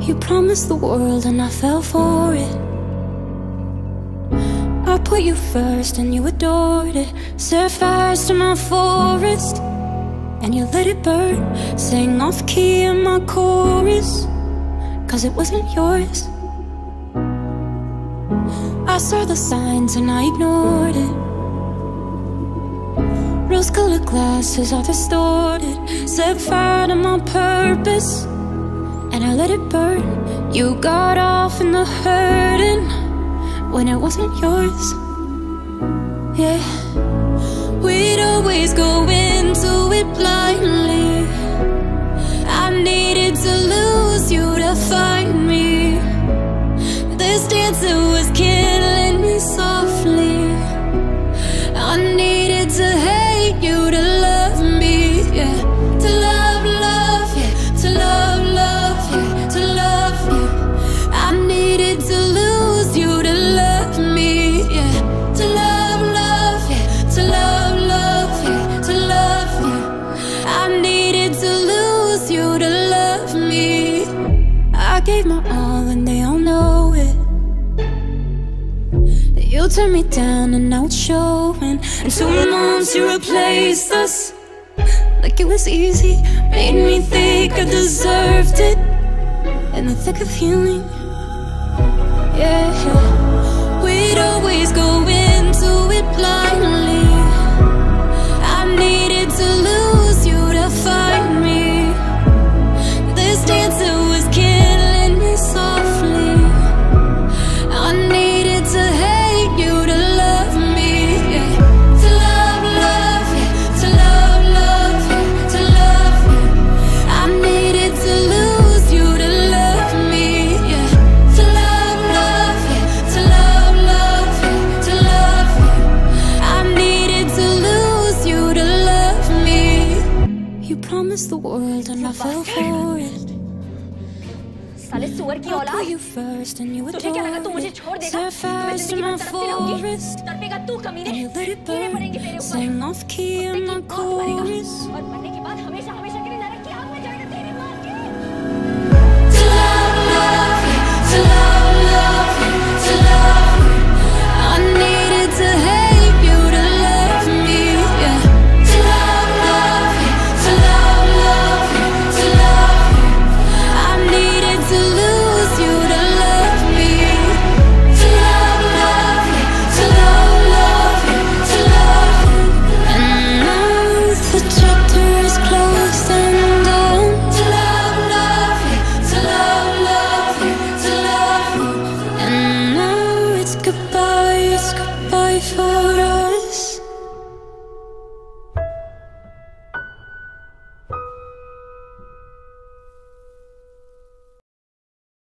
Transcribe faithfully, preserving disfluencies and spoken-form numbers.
You promised the world and I fell for it. I put you first and you adored it. Set fires to my forest and you let it burn. Sang off key in my chorus, cause it wasn't yours. I saw the signs and I ignored it. Rose-colored glasses are distorted. Set fire to my purpose and I let it burn. You got off in the hurting when it wasn't yours. Yeah, we'd always go into it blindly. I needed to lose you to find me. This dancer was killing me softly. I needed to hate you to love me, yeah. To love, love, yeah. To love, love, yeah. To love you. I needed to lose you to love me, yeah. To love, love, yeah. To love, love, yeah. To love you. I needed to lose you to love me. I gave my all and they all know it. You turned me down and now it's showing. In two months you replaced us like it was easy. Made me think I deserved it in the thick of healing. Yeah, we'd always go into it blindly. I needed to lose you to find me. This dancer was killing me softly. I needed to hate you to love me, yeah. To love, love, yeah. To love, love, yeah. To love you. I needed to lose you to love me, yeah. To love, love, yeah. To love, love, yeah. To love you. I needed to lose you to love me. You promised the world and I fell for it. साले सुअर की औलाद, तुझे क्या लगा तू मुझे छोड़ देगा? मैं जिंदगी भर तड़पती रहूंगी, तड़पेगा तू कमीने, कीड़े पड़ेंगे तेरे ऊपर, अपने की मौत मरेगा और मरने के बाद